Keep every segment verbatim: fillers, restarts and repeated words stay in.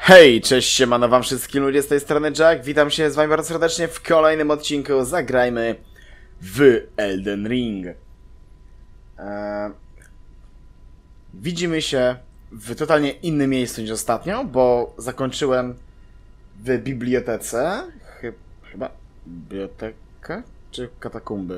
Hej, cześć, siemano wam wszystkim ludzie, z tej strony Jack, witam się z wami bardzo serdecznie w kolejnym odcinku. Zagrajmy w Elden Ring. Eee, widzimy się w totalnie innym miejscu niż ostatnio, bo zakończyłem w bibliotece. Chy chyba biblioteka czy katakumby?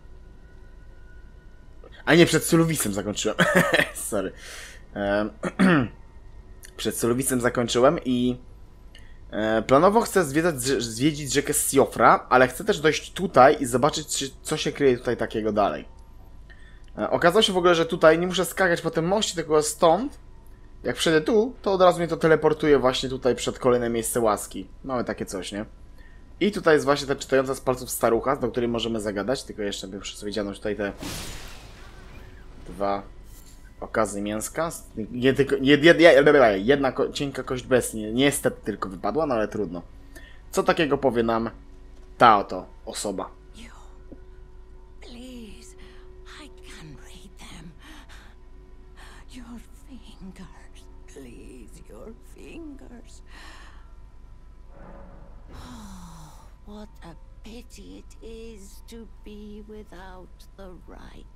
A nie, przed Suluwisem zakończyłem. Sorry. Eee, Przed Solowicem zakończyłem i e, planowo chcę zwiedzać, zwiedzić rzekę Siofra, ale chcę też dojść tutaj i zobaczyć, czy, co się kryje tutaj takiego dalej. E, okazało się w ogóle, że tutaj nie muszę skakać po tym moście, tylko stąd, jak przejdę tu, to od razu mnie to teleportuje właśnie tutaj przed kolejne miejsce łaski. Mamy takie coś, nie? I tutaj jest właśnie ta czytająca z palców starucha, do której możemy zagadać, tylko jeszcze bym sobie widziano tutaj te dwa... okazy mięska. Nie, tylko, nie, nie, jedna ko cienka kość bestii niestety tylko wypadła, no ale trudno. Co takiego powie nam ta oto osoba? Please, I can read them. Your fingers, please, your fingers. Oh, what a pity it is to be without the right.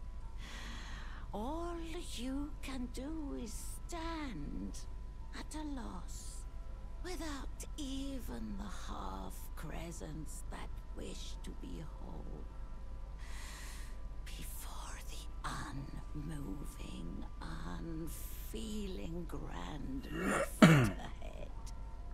All you can do is stand at a loss, without even the half-crescents that wish to behold, before the unmoving, unfeeling grand lift ahead.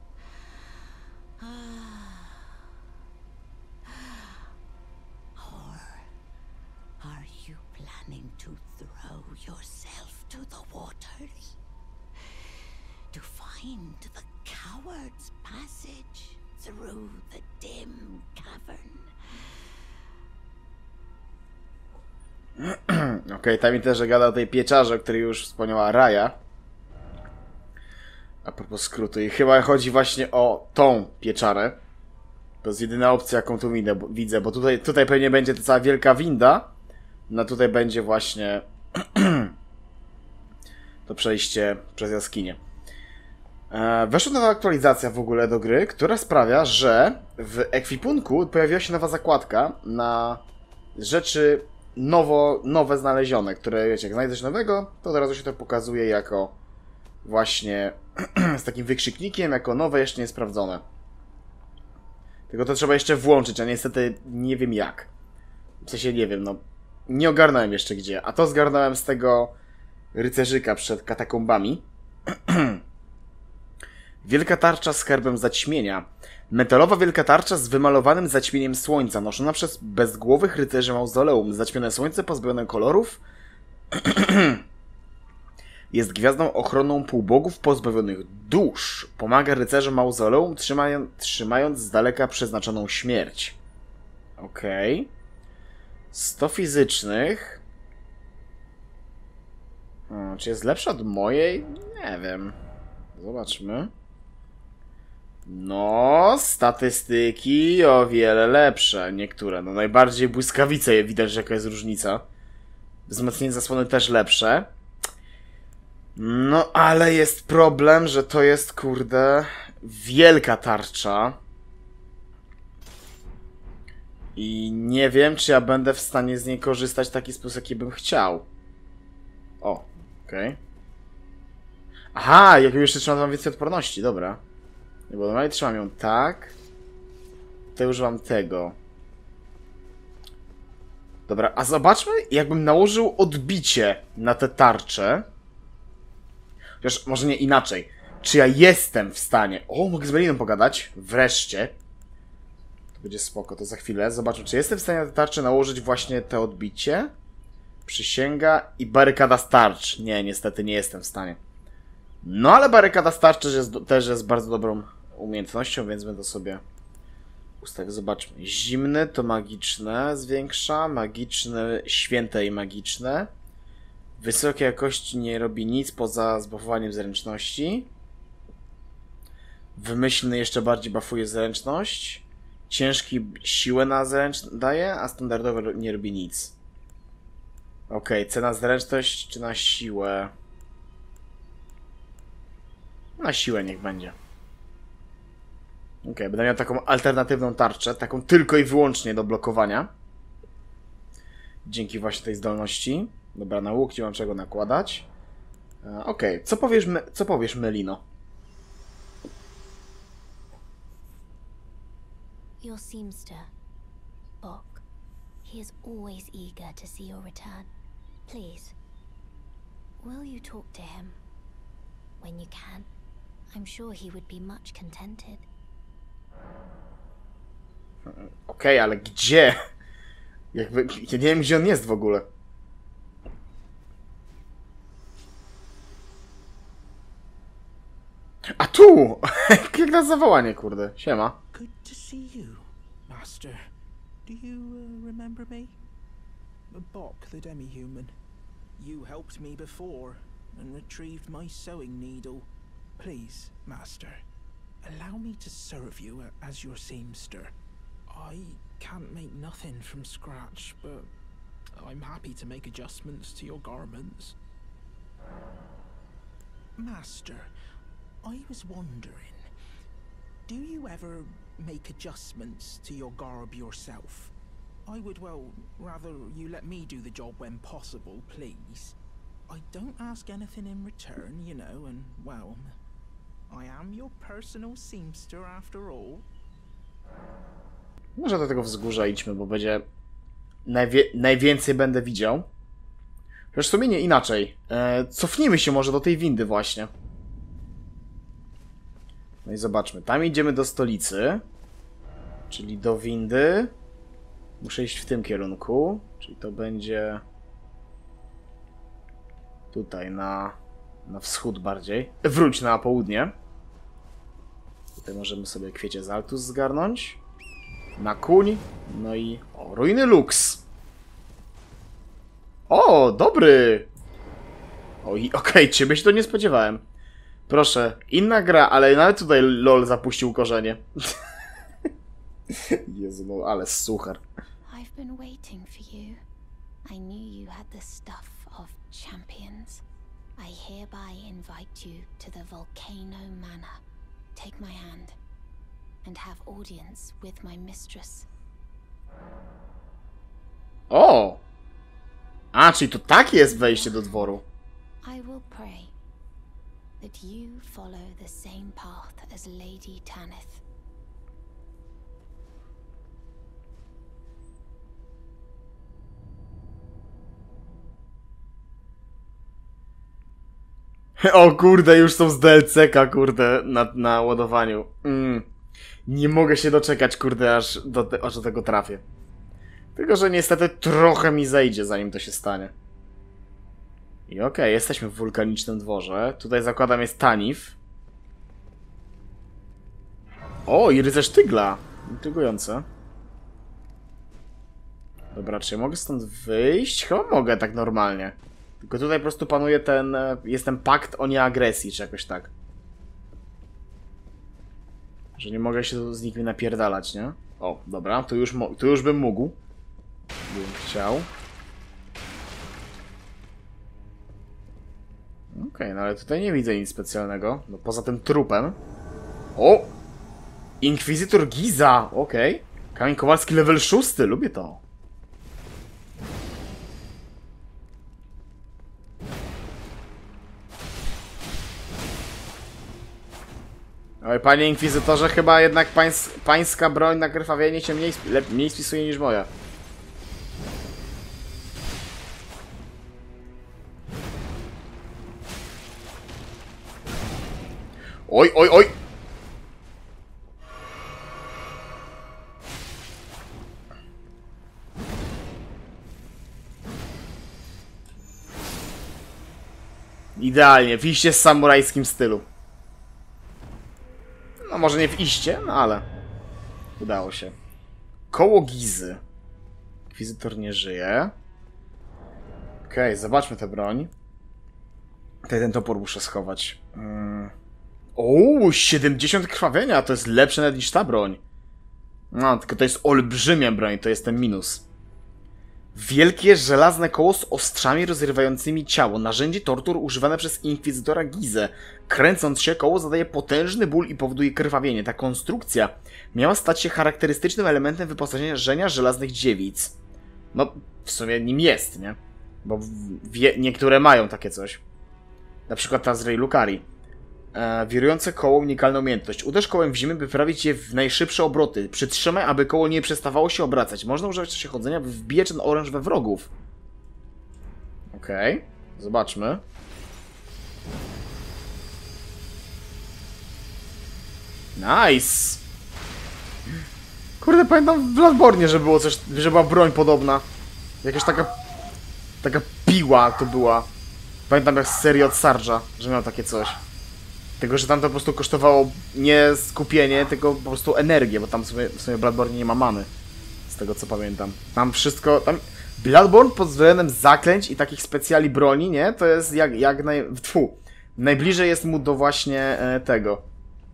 Or are you planning to throw yourself to the waters to find the coward's passage through the dim cavern? Okej, okay, tam mi też gada o tej pieczarze, o której już wspomniała Raja. A propos skrótu. I chyba chodzi właśnie o tą pieczarę. To jest jedyna opcja, jaką tu widzę, bo, widzę, bo tutaj, tutaj pewnie będzie ta cała wielka winda. No tutaj będzie właśnie to przejście przez jaskinię. E, weszła nowa aktualizacja w ogóle do gry, która sprawia, że w ekwipunku pojawiła się nowa zakładka na rzeczy nowo, nowe znalezione, które wiecie, jak znajdziesz nowego, to od razu się to pokazuje jako właśnie z takim wykrzyknikiem, jako nowe, jeszcze niesprawdzone. Tylko to trzeba jeszcze włączyć, a niestety nie wiem jak. W sensie nie wiem, no nie ogarnąłem jeszcze gdzie, a to zgarnąłem z tego rycerzyka przed katakombami. Wielka tarcza z herbem zaćmienia. Metalowa wielka tarcza z wymalowanym zaćmieniem słońca, noszona przez bezgłowych rycerzy mauzoleum. Zaćmione słońce pozbawione kolorów jest gwiazdą ochronną półbogów pozbawionych dusz. Pomaga rycerzom mauzoleum, trzymając, trzymając z daleka przeznaczoną śmierć. Okej. Okay. sto fizycznych. Hmm, czy jest lepsza od mojej? Nie wiem. Zobaczmy. No, statystyki o wiele lepsze. Niektóre. No najbardziej błyskawice je widać, że jaka jest różnica. Wzmocnienie zasłony też lepsze. No, ale jest problem, że to jest, kurde, wielka tarcza. I nie wiem, czy ja będę w stanie z niej korzystać w taki sposób, jaki bym chciał. O, okej. Okay. Aha, jak już jeszcze trzymam, to mam więcej odporności, dobra. Bo normalnie trzymam ją tak. To używam tego. Dobra, a zobaczmy, jakbym nałożył odbicie na tę tarczę. Chociaż może nie inaczej. Czy ja jestem w stanie... O, mogę z Meliną pogadać. Wreszcie. Będzie spoko, to za chwilę. Zobaczmy, czy jestem w stanie na tę tarczę nałożyć właśnie te odbicie. Przysięga i barykada starcz. Nie, niestety nie jestem w stanie. No, ale barykada starcz też jest, też jest bardzo dobrą umiejętnością, więc będę sobie ustawił. Zobaczmy. Zimny to magiczne zwiększa. Magiczne, święte i magiczne. Wysokiej jakości nie robi nic poza zbuffowaniem zręczności. Wymyślny jeszcze bardziej buffuje zręczność. Ciężki siłę na zręczność daje, a standardowy nie robi nic. Okej, okay, cena zręczność czy na siłę? Na siłę niech będzie. Okej, okay, będę miał taką alternatywną tarczę, taką tylko i wyłącznie do blokowania. Dzięki właśnie tej zdolności. Dobra, na łuk nie mam czego nakładać. E, Okej, okay. co powiesz, co powiesz, Melino? Your seamster, Bok. He is always eager to see your return. Please, will you talk to him when you can? I'm sure he would be much contented. Okej, okay, ale gdzie? Jakby, ja nie wiem, gdzie on jest w ogóle. A tu! Jak na zawołanie, kurde. Siema. Good to see you, Master. Do you uh, remember me? Bok, the demi-human. You helped me before and retrieved my sewing needle. Please, Master, allow me to serve you as your seamster. I can't make nothing from scratch, but I'm happy to make adjustments to your garments. Master, I was wondering, do you ever make adjustments to your garb yourself? I would, well, rather you let me do the job when possible, please. I don't ask anything in return, you know, and, well, I am your personal seamster after all. Może do tego wzgórza idźmy, bo będzie... Najwie... Najwięcej będę widział. Chociaż w sumie nie inaczej. E, cofnijmy się może do tej windy właśnie. No i zobaczmy. Tam idziemy do stolicy. Czyli do windy. Muszę iść w tym kierunku. Czyli to będzie... Tutaj na... Na wschód bardziej. Wróć na południe. Tutaj możemy sobie kwiecie z Altus zgarnąć. Na kuń. No i... O, ruiny Lux. O, dobry! O, i okej, okay, ciebie się to nie spodziewałem. Proszę, inna gra, ale nawet tutaj LOL zapuścił korzenie. Jezu, no ale suchar. I've been waiting for you. I knew you had the stuff of champions. I hereby invite you to the Volcano Manor. Take my hand and have audience with my mistress. O! A, czyli to tak jest wejście do dworu. I will pray that you follow the same path as Lady Tanith. O kurde, już są z D L C ka, kurde, na, na ładowaniu. Mm. Nie mogę się doczekać, kurde, aż do, te, aż do tego trafię. Tylko, że niestety trochę mi zejdzie, zanim to się stanie. I okej, okay, jesteśmy w wulkanicznym dworze. Tutaj zakładam jest Tanith. O, i rycerz tygla. Intrygujące. Dobra, czy ja mogę stąd wyjść? Chyba mogę tak normalnie. Tylko tutaj po prostu panuje ten... Jest ten pakt o nieagresji, czy jakoś tak. Że nie mogę się z nikim napierdalać, nie? O, dobra, tu już, tu już bym mógł. Bym chciał. Okej, okay, no ale tutaj nie widzę nic specjalnego. No poza tym trupem. O! Inkwizytor Giza! Okej. Okay. Kamień Kowalski level szósty, lubię to. Oj, panie inkwizytorze, chyba jednak pańs pańska broń na krwawienie się mniej, mniej spisuje niż moja. Oj, oj, oj! Idealnie, w iście z samurajskim stylu. No może nie w iście, no ale udało się. Koło Gizy. Inkwizytor nie żyje. Okej, okay, zobaczmy tę broń. Tutaj ten topór muszę schować. Hmm. O, siedemdziesiąt krwawienia, to jest lepsze nawet niż ta broń. No, tylko to jest olbrzymia broń, to jest ten minus. Wielkie żelazne koło z ostrzami rozrywającymi ciało. Narzędzie tortur używane przez inkwizytora Gizę. Kręcąc się, koło zadaje potężny ból i powoduje krwawienie. Ta konstrukcja miała stać się charakterystycznym elementem wyposażenia żelaznych dziewic. No, w sumie nim jest, nie? Bo wie, niektóre mają takie coś. Na przykład ta z Rey Lukari. E, wirujące koło, unikalna umiejętność. Uderz kołem w ziemię, by wyprawić je w najszybsze obroty. Przytrzymaj, aby koło nie przestawało się obracać. Można używać w czasie chodzenia, by wbijać ten oręż we wrogów. Okej. Okay. Zobaczmy. Nice! Kurde, pamiętam w Bloodborne, że było coś, że była broń podobna. Jakaś taka... Taka piła to była. Pamiętam jak z serii od Sarge'a, że miał takie coś. Tylko, że tam to po prostu kosztowało nie skupienie, tylko po prostu energię, bo tam w sumie, w sumie w Bloodborne nie ma many. Z tego co pamiętam. Tam wszystko... Tam... Bloodborne pod względem zaklęć i takich specjali broni, nie? To jest jak, jak naj... Tfu. Najbliżej jest mu do właśnie e, tego.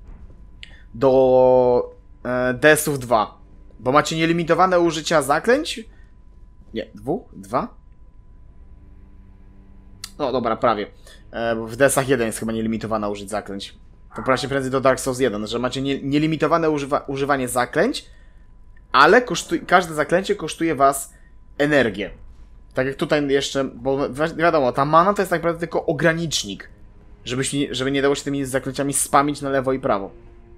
Do e, D S ów dwa. Bo macie nielimitowane użycia zaklęć. Nie, dwóch? Dwa? No dobra, prawie. E, bo w D S ach jeden jest chyba nielimitowana użyć zaklęć. To właśnie prędzej do Dark Souls jeden, że macie nie, nielimitowane używa, używanie zaklęć, ale kosztuj, każde zaklęcie kosztuje was energię. Tak jak tutaj jeszcze, bo wi wiadomo, ta mana to jest tak naprawdę tylko ogranicznik. Żebyś, żeby nie dało się tymi zaklęciami spamić na lewo i prawo.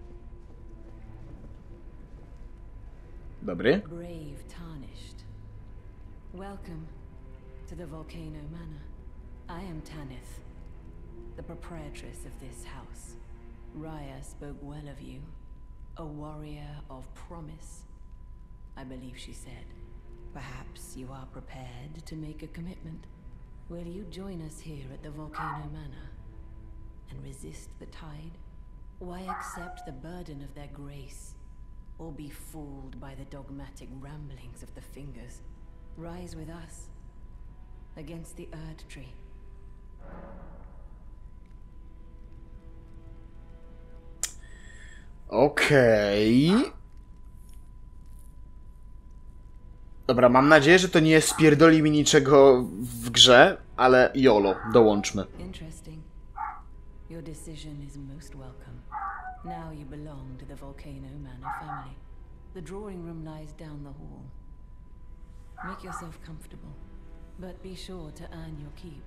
Dobry. Brave Tarnished. Welcome to the Volcano Manor. I am Tanith, the proprietress of this house. Raya spoke well of you, a warrior of promise. I believe she said, perhaps you are prepared to make a commitment. Will you join us here at the Volcano Manor and resist the tide? Why accept the burden of their grace? Or be fooled by the dogmatic ramblings of the fingers? Rise with us against the Erd Tree. Okej. Okay. Dobra, mam nadzieję, że to nie spierdoli mi niczego w grze, ale jolo, dołączmy. Interesting. Your decision is most welcome. Now you belong to the Volcano Manor family. The drawing room lies down the hall. Make yourself comfortable, but be sure to earn your keep.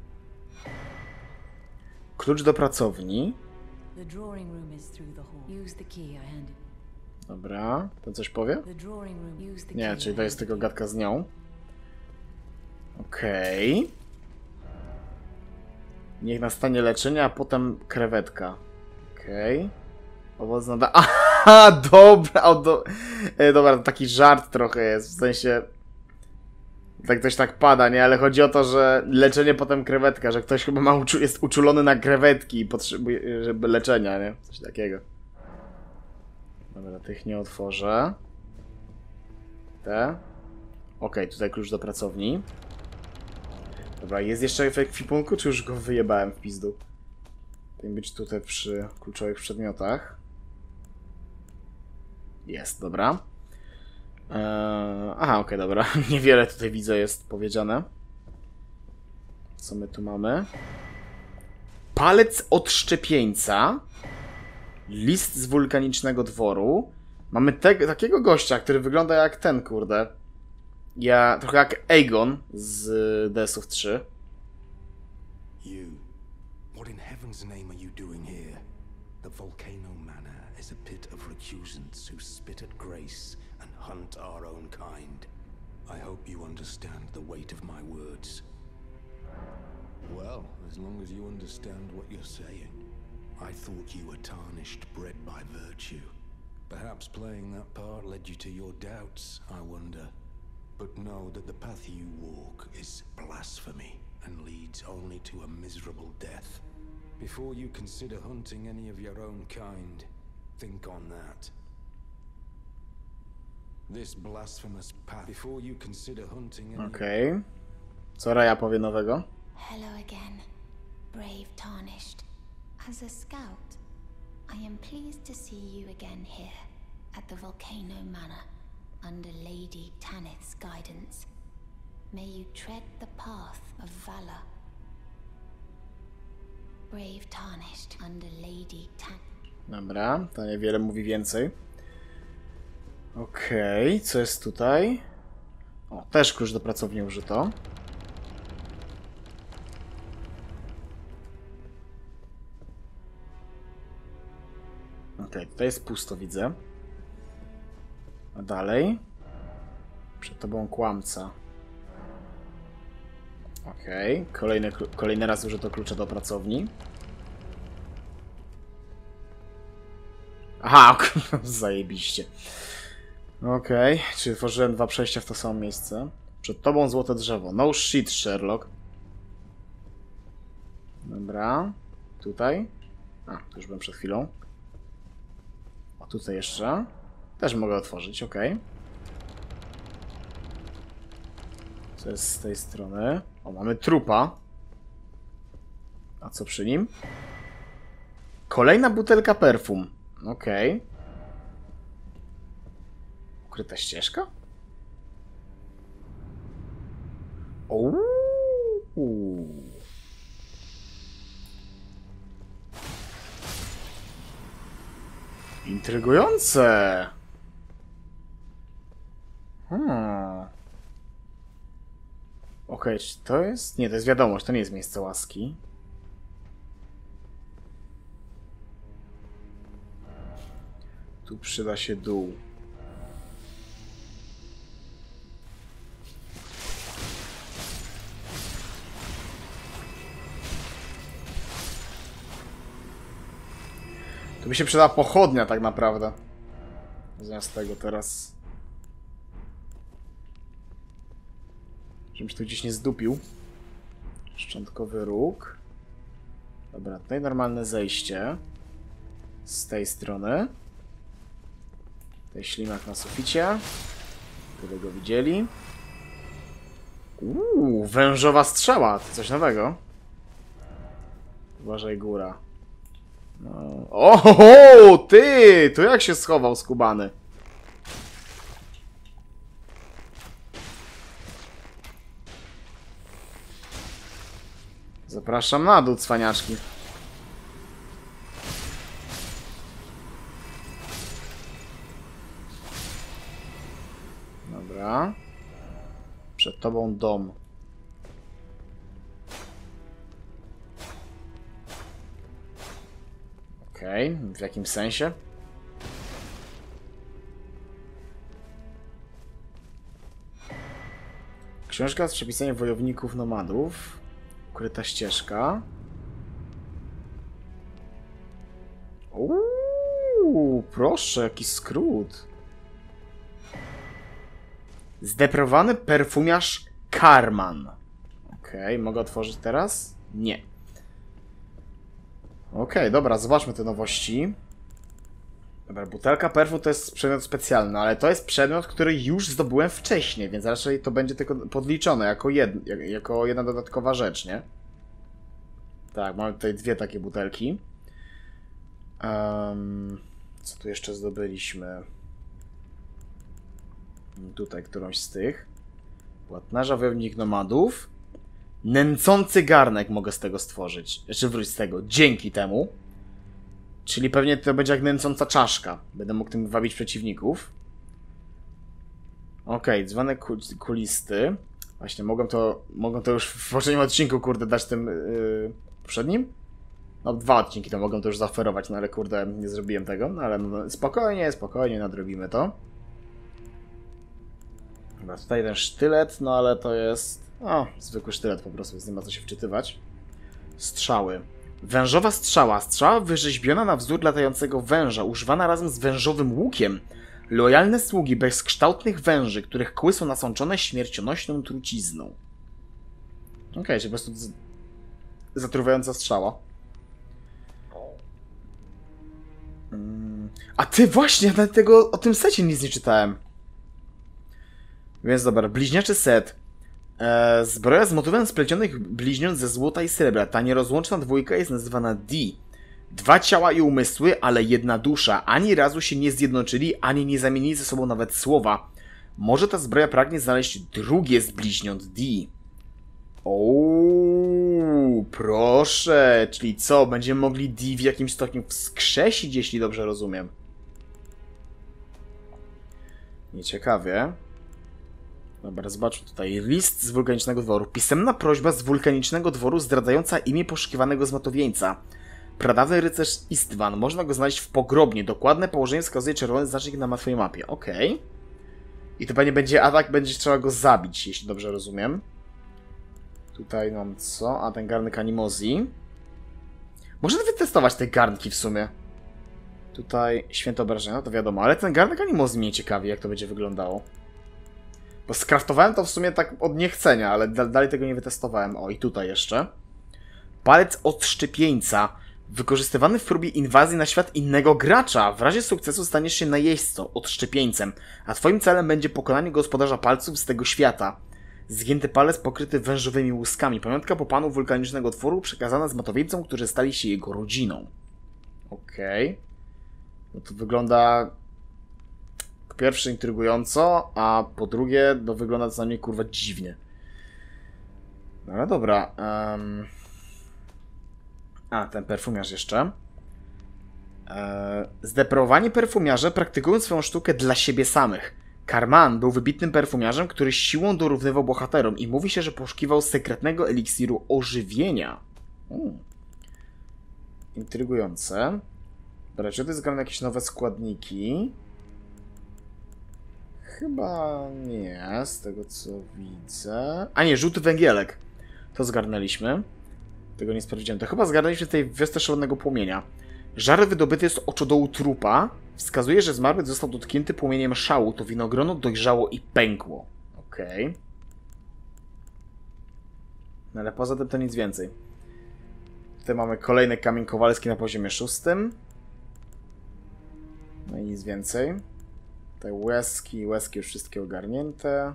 Klucz do pracowni. The drawing room is through the hall. Use the key I handed. Dobra, to coś powie? The drawing room. Use the Nie, key czyli I to jest handed tylko you. gadka z nią. Okej. Okay. Niech nastanie leczenie, a potem krewetka. Okej. Okay. Owoc nada... Aha, dobra, o, do... e, dobra, to taki żart trochę jest, w sensie... Tak ktoś tak pada, nie? Ale chodzi o to, że leczenie potem krewetka, że ktoś chyba ma uczu... jest uczulony na krewetki i potrzebuje żeby leczenia, nie? Coś takiego. Dobra, tych nie otworzę. Te. Okej, okay, tutaj klucz do pracowni. Dobra, jest jeszcze efekt kwipunku, czy już go wyjebałem w pizdu? Powinien być tutaj przy kluczowych przedmiotach. Jest, dobra. Eee, aha, okej, okay, dobra. Niewiele tutaj widzę jest powiedziane. Co my tu mamy? Palec odszczepieńca. List z wulkanicznego dworu. Mamy te, takiego gościa, który wygląda jak ten, kurde. Ja, trochę jak Aegon z D S ów trzy. You. What in heaven's name are you doing here? The Volcano Manor is a pit of recusants who spit at grace and hunt our own kind. I hope you understand the weight of my words. Well, as long as you understand what you're saying. I thought you were tarnished, bred by virtue. Perhaps playing that part led you to your doubts, I wonder. But know that the path you walk is blasphemy and leads only to a miserable death. Before you consider hunting any of your own kind, think on that. This blasphemous path. Before you consider hunting any... Okej. Okay. Co Raya powie nowego? Hello again, brave Tarnished. As a scout, I am pleased to see you again here at the Volcano Manor under Lady Tanith's guidance. May you tread the path of valor. Brave tarnished under Lady Tan. Dobra, to niewiele mówi więcej. Okej, okay, co jest tutaj? O, też klucz do pracowni użyto. Okej, okay, tutaj jest pusto, widzę. A dalej? Przed tobą kłamca. Okej, okay. kolejny, kolejny raz użyto klucza do pracowni. Aha, zajebiście. Okej, okay. Czyli tworzyłem dwa przejścia w to samo miejsce. Przed tobą złote drzewo. No shit, Sherlock. Dobra. Tutaj. A, tu już byłem przed chwilą. A tutaj jeszcze. Też mogę otworzyć, ok. Co jest z tej strony? O, mamy trupa. A co przy nim? Kolejna butelka perfum. Okej. Okay. Ukryta ścieżka? Uuu. Intrygujące. Hmm. Okej, okay, czy to jest... Nie, to jest wiadomość, to nie jest miejsce łaski. Tu przyda się dół. Tu by się przydała pochodnia tak naprawdę. Zamiast tego teraz. Żebym się tu gdzieś nie zdupił. Szczątkowy róg. Dobra, tutaj normalne zejście. Z tej strony. Tutaj ślimak na suficie. Tyle go widzieli. Uuu, wężowa strzała. To coś nowego. Uważaj, góra. No. Oho, ty! Tu jak się schował skubany? Zapraszam na dół, cwaniaczki. Dobra. Przed tobą dom. Okej, okay. W jakim sensie? Książka z przepisaniem wojowników nomadów. Ukryta ścieżka. Uuu, proszę, jaki skrót. Zdeprowany perfumiarz Karman. Okej, okay, mogę otworzyć teraz? Nie. Okej, okay, dobra, zobaczmy te nowości. Dobra, butelka perfum to jest przedmiot specjalny, ale to jest przedmiot, który już zdobyłem wcześniej, więc raczej to będzie tylko podliczone jako, jed, jako jedna dodatkowa rzecz, nie? Tak, mamy tutaj dwie takie butelki. Um, co tu jeszcze zdobyliśmy? Tutaj którąś z tych. Płatnarza wojownik nomadów. Nęcący garnek mogę z tego stworzyć. Znaczy wróć z tego. Dzięki temu. Czyli pewnie to będzie jak nęcąca czaszka. Będę mógł tym wabić przeciwników. Okej, okay, dzwonek kulisty. Właśnie, mogłem to, mogłem to już w poprzednim odcinku, kurde, dać tym... Yy, poprzednim? No, dwa odcinki to mogłem to już zaoferować, no ale kurde, nie zrobiłem tego. No ale no, spokojnie, spokojnie nadrobimy to. Dobra, tutaj ten sztylet, no ale to jest... O, zwykły sztylet po prostu, więc nie ma co się wczytywać. Strzały. Wężowa strzała. Strzała wyrzeźbiona na wzór latającego węża, używana razem z wężowym łukiem. Lojalne sługi bezkształtnych węży, których kły są nasączone śmiercionośną trucizną. Okej, okay, czyli po prostu zatruwająca strzała. Hmm. A ty właśnie, nawet tego, o tym secie nic nie czytałem. Więc dobra, bliźniaczy set. Eee, zbroja z motywem splecionych bliźniąt ze złota i srebra. Ta nierozłączna dwójka jest nazywana D. Dwa ciała i umysły, ale jedna dusza. Ani razu się nie zjednoczyli, ani nie zamienili ze sobą nawet słowa. Może ta zbroja pragnie znaleźć drugie z bliźniąt D. Ooo, proszę. Czyli co? Będziemy mogli D w jakimś stopniu wskrzesić, jeśli dobrze rozumiem. Nieciekawie. Dobra, zobaczmy tutaj. List z wulkanicznego dworu. Pisemna prośba z wulkanicznego dworu zdradzająca imię poszukiwanego zmatowieńca. Pradawny rycerz Istvan. Można go znaleźć w pogrobnie. Dokładne położenie wskazuje czerwony znacznik na twojej mapie. Okej. Okay. I to pewnie będzie atak, będzie trzeba go zabić, jeśli dobrze rozumiem. Tutaj mam co? A, ten garnek animozji. Można wytestować te garnki w sumie. Tutaj święte obrażenia, to wiadomo. Ale ten garnek animozji mnie ciekawi, jak to będzie wyglądało. Bo skraftowałem to w sumie tak od niechcenia, ale dalej tego nie wytestowałem. O, i tutaj jeszcze. Palec odszczepieńca. Wykorzystywany w próbie inwazji na świat innego gracza. W razie sukcesu staniesz się najeźdźcą, odszczepieńcem, a twoim celem będzie pokonanie gospodarza palców z tego świata. Zgięty palec pokryty wężowymi łuskami. Pamiątka po panu wulkanicznego tworu przekazana zmatowieńcom, którzy stali się jego rodziną. Okej. Okay. No to wygląda... po pierwsze intrygująco, a po drugie no wygląda to na mnie kurwa dziwnie. No ale dobra. Um... A, ten perfumiarz jeszcze. Eee, zdeprawowani perfumiarze praktykują swoją sztukę dla siebie samych. Karman był wybitnym perfumiarzem, który siłą dorównywał bohaterom i mówi się, że poszukiwał sekretnego eliksiru ożywienia. Hmm. Intrygujące. Dobra, czy to jest grane jakieś nowe składniki? Chyba nie, z tego co widzę. A nie, żółty węgielek. To zgarnęliśmy. Tego nie sprawdziłem. To chyba zgarnęliśmy tej wiosce szalonego płomienia. Żar wydobyty z oczodołu trupa wskazuje, że zmarły został dotknięty płomieniem szału. To winogrono dojrzało i pękło. Okej. Okay. No ale poza tym to nic więcej. Tutaj mamy kolejny kamień kowalski na poziomie szóstym. No i nic więcej. Tutaj łezki, łezki już wszystkie ogarnięte.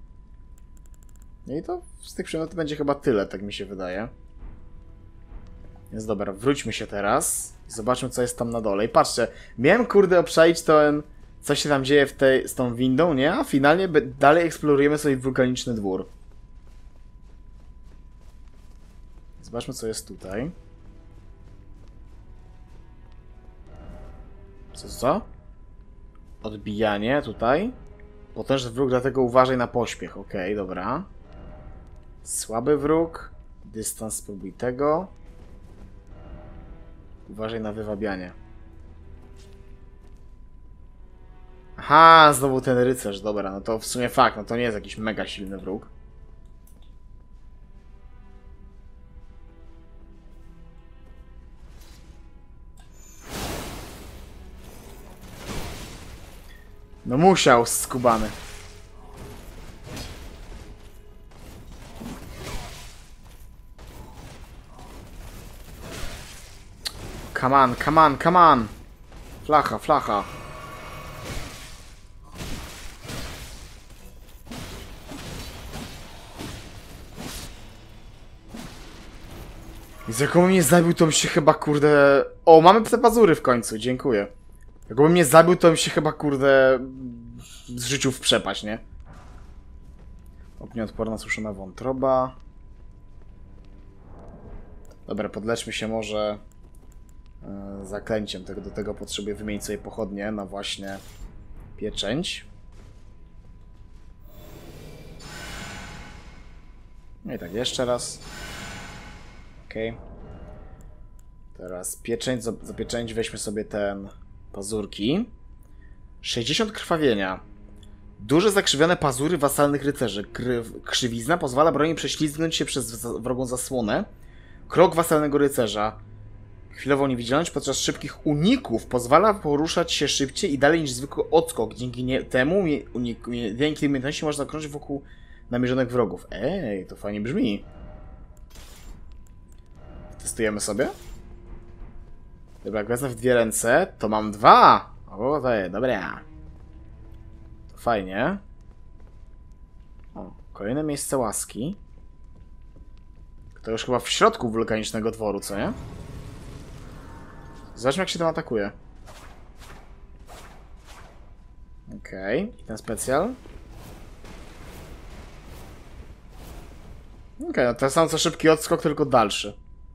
No i to z tych przedmiotów będzie chyba tyle, tak mi się wydaje. Więc dobra, wróćmy się teraz. Zobaczmy, co jest tam na dole. I patrzcie, miałem kurde obczaić ten, co się tam dzieje w tej, z tą windą, nie? A finalnie dalej eksplorujemy sobie wulkaniczny dwór. Zobaczmy, co jest tutaj. Co, co? Odbijanie tutaj. Potężny wróg, dlatego uważaj na pośpiech. Okej, okay, dobra. Słaby wróg. Dystans, spróbuj tego. Uważaj na wywabianie. Aha, znowu ten rycerz. Dobra, no to w sumie fakt. No to nie jest jakiś mega silny wróg. No musiał, skubany. Come on, come on, come on! Flacha, flacha. I z jaką mnie zabił, to bym się chyba, kurde... O, mamy te pazury w końcu, dziękuję. Jakbym mnie zabił, to bym się chyba, kurde... zrzucił w przepaść, nie? Ognioodporna suszona wątroba. Dobra, podleczmy się może... zaklęciem. Tego, do tego potrzebuję wymienić sobie pochodnie na właśnie pieczęć. No i tak, jeszcze raz. Okej. Okay. Teraz pieczęć, za, za pieczęć weźmy sobie ten pazurki. sześćdziesiąt krwawienia. Duże zakrzywione pazury wasalnych rycerzy. Kry, krzywizna pozwala broni prześlizgnąć się przez wrogą zasłonę. Krok wasalnego rycerza. Chwilową niewidzialność podczas szybkich uników pozwala poruszać się szybciej i dalej niż zwykły odskok. Dzięki nie, temu unik, dzięki umiejętności można krążyć wokół namierzonych wrogów. Ej, to fajnie brzmi. Testujemy sobie. Dobra, jak wezmę w dwie ręce, to mam dwa. O, to jest, dobra. To fajnie. O, kolejne miejsce łaski. To już chyba w środku wulkanicznego dworu, co nie? Zobaczmy, jak się tam atakuje. Okej, okay. I ten specjal. Okej, okay, no to sam co szybki odskok, tylko dalszy.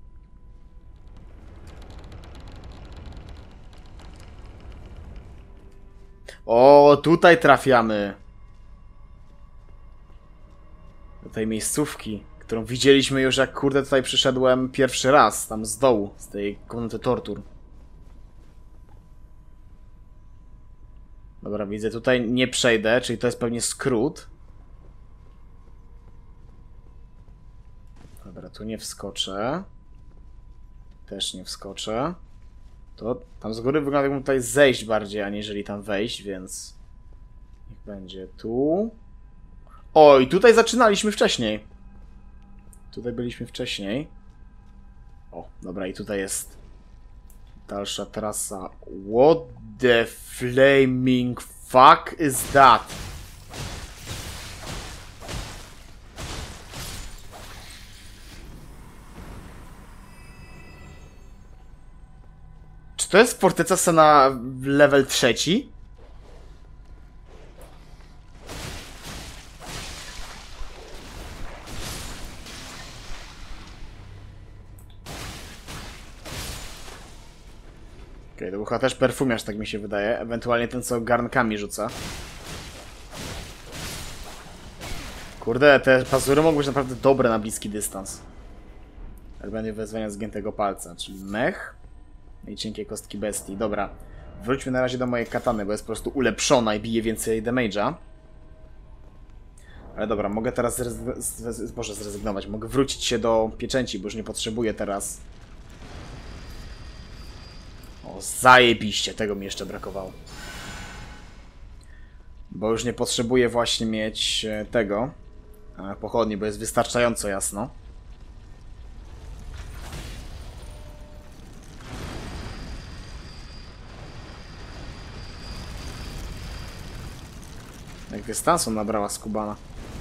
O, tutaj trafiamy. Do tej miejscówki, którą widzieliśmy już, jak kurde tutaj przyszedłem pierwszy raz, tam z dołu, z tej komnaty tortur. Dobra, widzę, tutaj nie przejdę, czyli to jest pewnie skrót. Dobra, tu nie wskoczę. Też nie wskoczę. To tam z góry wygląda, jakbym tutaj zejść bardziej, aniżeli tam wejść, więc... Niech będzie tu. O, i tutaj zaczynaliśmy wcześniej. Tutaj byliśmy wcześniej. O, dobra, i tutaj jest dalsza trasa. What the flaming fuck is that? Czy to jest forteca na level trzeci? Okej, okay, to był chyba też perfumiarz, tak mi się wydaje. Ewentualnie ten, co garnkami rzuca. Kurde, te pazury mogły być naprawdę dobre na bliski dystans. Element wezwania zgiętego palca, czyli mech. No i cienkie kostki bestii. Dobra, wróćmy na razie do mojej katany, bo jest po prostu ulepszona i bije więcej damage'a. Ale dobra, mogę teraz zrezygnować, z, Boże, zrezygnować. Mogę wrócić się do pieczęci, bo już nie potrzebuję teraz. O, zajebiście, tego mi jeszcze brakowało. Bo już nie potrzebuję właśnie mieć tego pochodni, bo jest wystarczająco jasno. Jak dystansu nabrała skubana.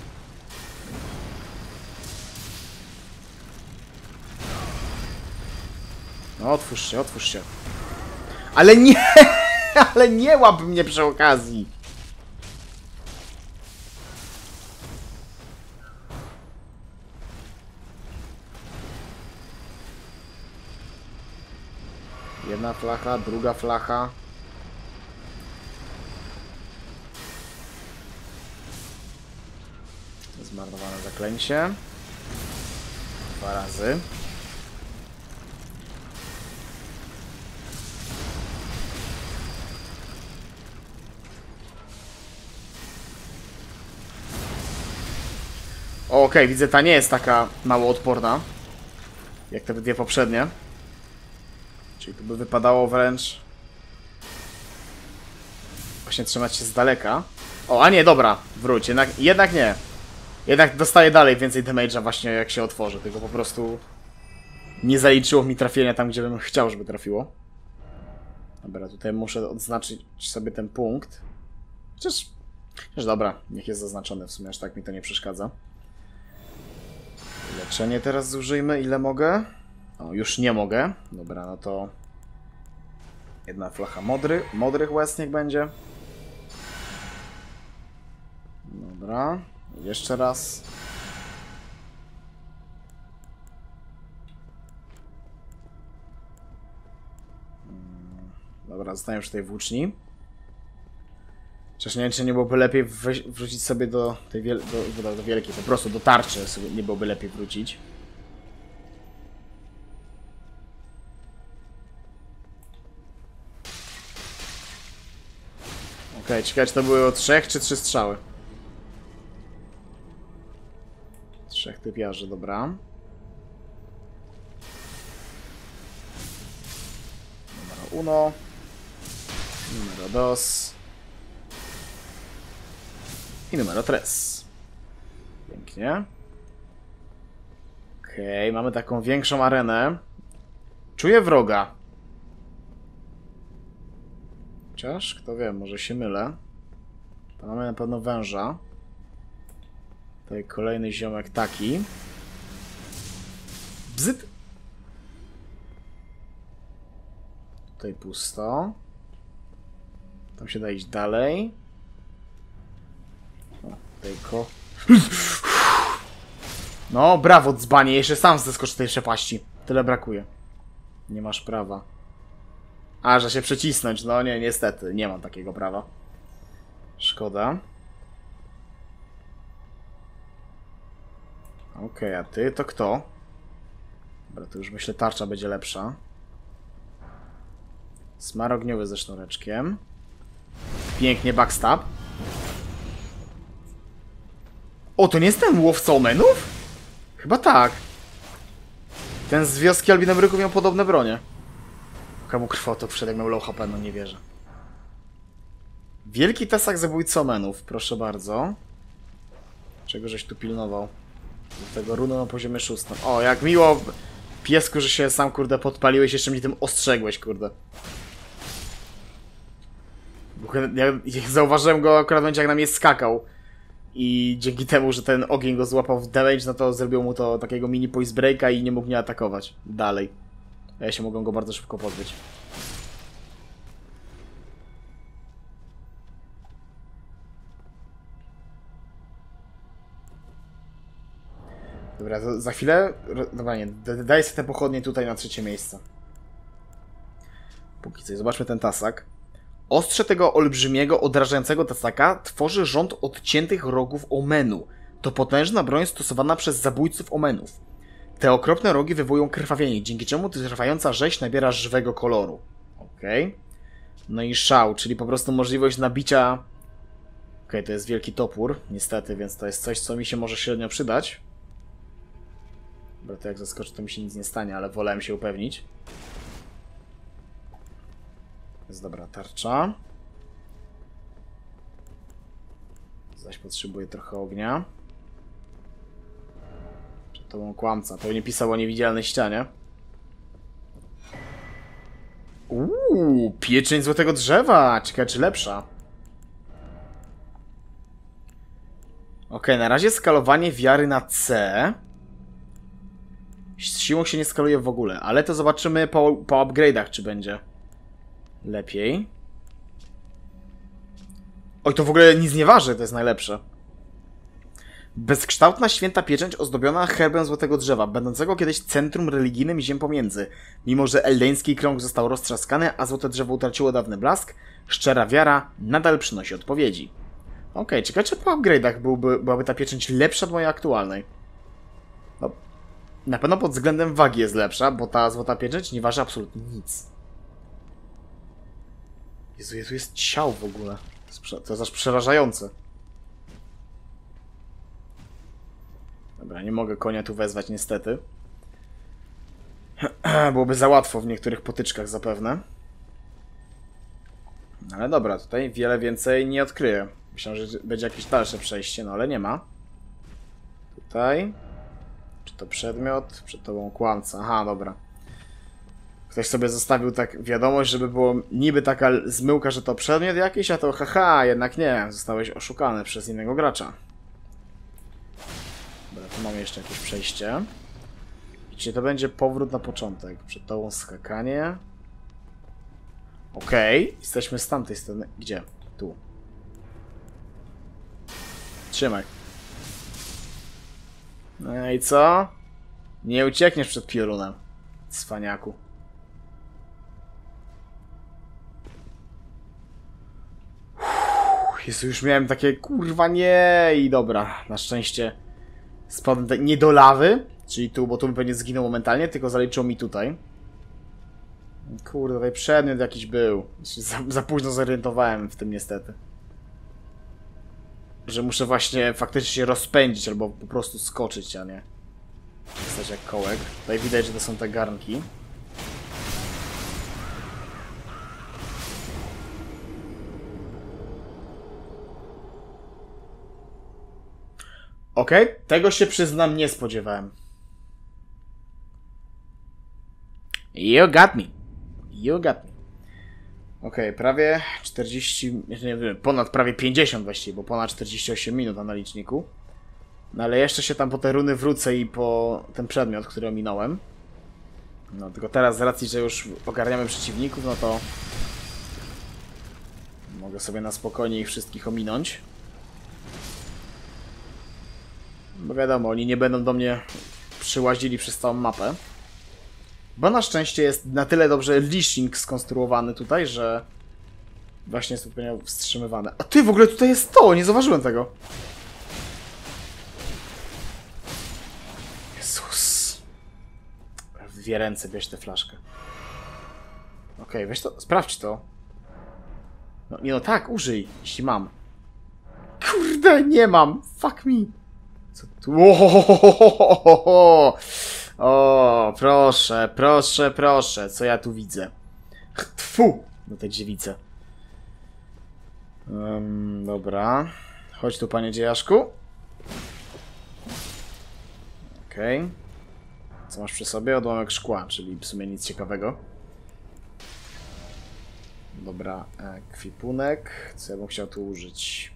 No otwórz się, otwórz się. Ale nie! Ale nie łap mnie przy okazji! Jedna flacha, druga flacha. Zmarnowane zaklęcie. Dwa razy. Okej, okay, widzę, ta nie jest taka mało odporna jak te dwie poprzednie. Czyli tu by wypadało wręcz właśnie trzymać się z daleka. O, a nie, dobra, wróć, jednak, jednak nie. Jednak dostaję dalej więcej damage'a właśnie jak się otworzy, tylko po prostu nie zaliczyło mi trafienia tam, gdzie bym chciał, żeby trafiło. Dobra, tutaj muszę odznaczyć sobie ten punkt. Chociaż, chociaż dobra, niech jest zaznaczony w sumie, aż tak mi to nie przeszkadza. Leczenie teraz zużyjmy, ile mogę. O, już nie mogę. Dobra, no to jedna flacha modry, modrych łez niech będzie. Dobra, jeszcze raz. Dobra, zostałem już w tej włóczni. Chociaż nie wiem, czy nie byłoby lepiej wrócić sobie do tej wiel do, do, do wielkiej, po prostu do tarczy sobie nie byłoby lepiej wrócić. Okej, okay, ciekawe, czy to były o trzech, czy trzy strzały. Trzech typiarzy, dobra. Numero uno. Numero dos. I numero tres. Pięknie. Okej, okay, mamy taką większą arenę. Czuję wroga. Chociaż, kto wie, może się mylę. To mamy na pewno węża. Tutaj kolejny ziomek taki. Bzyt! Tutaj pusto. Tam się da iść dalej. O, tutaj ko... No, brawo, dzbanie, jeszcze sam zeskoczę z tej przepaści. Tyle brakuje. Nie masz prawa. A, że się przecisnąć. No nie, niestety, nie mam takiego prawa. Szkoda. Okej, okay, a ty to kto? Dobra, to już myślę tarcza będzie lepsza. Smar ogniowy ze sznureczkiem. Pięknie, backstab. O, to nie jest ten łowca omenów? Chyba tak. Ten z wioski Albinobryków miał podobne bronie. Komu krwotok wszedł, jak miał low H P, no nie wierzę. Wielki tasak zabójcy omenów, proszę bardzo. Czego żeś tu pilnował? Do tego runo na poziomie szóstym. O, jak miło, piesku, że się sam, kurde, podpaliłeś, jeszcze mnie tym ostrzegłeś, kurde. Ja, ja zauważyłem go akurat będzie, jak na mnie skakał. I dzięki temu, że ten ogień go złapał w damage, no to zrobił mu to takiego mini poise breaka i nie mógł mnie atakować dalej. A ja się mogłem go bardzo szybko pozbyć. Dobra, to za chwilę... Dobra, nie, daj sobie te pochodnie tutaj na trzecie miejsce. Póki co, zobaczmy ten tasak. Ostrze tego olbrzymiego, odrażającego tasaka tworzy rząd odciętych rogów omenu. To potężna broń stosowana przez zabójców omenów. Te okropne rogi wywołują krwawienie, dzięki czemu trwająca rzeź nabiera żywego koloru. Okej. Okay. No i szał, czyli po prostu możliwość nabicia... Okej, okay, to jest wielki topór, niestety, więc to jest coś, co mi się może średnio przydać. Dobra, to jak zaskoczy, to mi się nic nie stanie, ale wolałem się upewnić. Jest dobra tarcza. Zaś potrzebuję trochę ognia. Przed tobą kłamca. Pewnie pisał o niewidzialnej ścianie. Uuu, pieczeń złotego drzewa. Ciekawe, czy lepsza. Ok, na razie skalowanie wiary na C. Z siłą się nie skaluje w ogóle, ale to zobaczymy po, po upgrade'ach, czy będzie lepiej. Oj, to w ogóle nic nie waży, to jest najlepsze. Bezkształtna święta pieczęć ozdobiona herbem złotego drzewa, będącego kiedyś centrum religijnym ziem pomiędzy. Mimo że eldeński krąg został roztrzaskany, a złote drzewo utraciło dawny blask, szczera wiara nadal przynosi odpowiedzi. Okej, okay, ciekawe, czy po upgrade'ach byłby, byłaby ta pieczęć lepsza od mojej aktualnej. No, na pewno pod względem wagi jest lepsza, bo ta złota pieczęć nie waży absolutnie nic. Jezu, Jezu, jest ciał w ogóle. To jest aż przerażające. Dobra, nie mogę konia tu wezwać niestety. Byłoby za łatwo w niektórych potyczkach zapewne. Ale dobra, tutaj wiele więcej nie odkryję. Myślałem, że będzie jakieś dalsze przejście, no ale nie ma. Tutaj. Czy to przedmiot? Przed tobą kłamca. Aha, dobra. Ktoś sobie zostawił tak wiadomość, żeby było niby taka zmyłka, że to przedmiot jakiś, a to haha, jednak nie. Zostałeś oszukany przez innego gracza. Dobra, tu mamy jeszcze jakieś przejście. I czy to będzie powrót na początek? Przed tobą skakanie. Okej, okay. Jesteśmy z tamtej strony. Gdzie? Tu. Trzymaj. No i co? Nie uciekniesz przed piorunem, cwaniaku. Jezu, już miałem takie kurwa nie i dobra, na szczęście spadłem nie do lawy, czyli tu, bo tu bym pewnie zginął momentalnie, tylko zaliczył mi tutaj. Kurde, tutaj przedmiot jakiś był. Za, za późno zorientowałem w tym niestety. Że muszę właśnie faktycznie się rozpędzić albo po prostu skoczyć, a nie stać jak kołek. Tutaj widać, że to są te garnki. Okej, okay. Tego się przyznam nie spodziewałem. You got me. You got me. Okej, okay, prawie czterdzieści, nie wiem, ponad prawie pięćdziesiąt właściwie, bo ponad czterdzieści osiem minut na liczniku. No ale jeszcze się tam po te runy wrócę i po ten przedmiot, który ominąłem. No tylko teraz z racji, że już ogarniamy przeciwników, no to mogę sobie na spokojnie ich wszystkich ominąć. Bo wiadomo, oni nie będą do mnie przyłazili przez całą mapę. Bo na szczęście jest na tyle dobrze leashing skonstruowany tutaj, że właśnie jest odpowiednio wstrzymywane. A ty, w ogóle tutaj jest to! Nie zauważyłem tego. Jezus. W dwie ręce bierz tę flaszkę. Okej, okay, weź to, sprawdź to. No nie no, tak, użyj, jeśli mam. Kurde, nie mam! Fuck me! Co tu? Ohohohohoho! O, proszę, proszę, proszę, co ja tu widzę? Tfu! No te dziewice. Um, dobra. Chodź tu, panie dziejaszku. Okej. Okay. Co masz przy sobie? Odłamek szkła, czyli w sumie nic ciekawego. Dobra, ekwipunek. Co ja bym chciał tu użyć?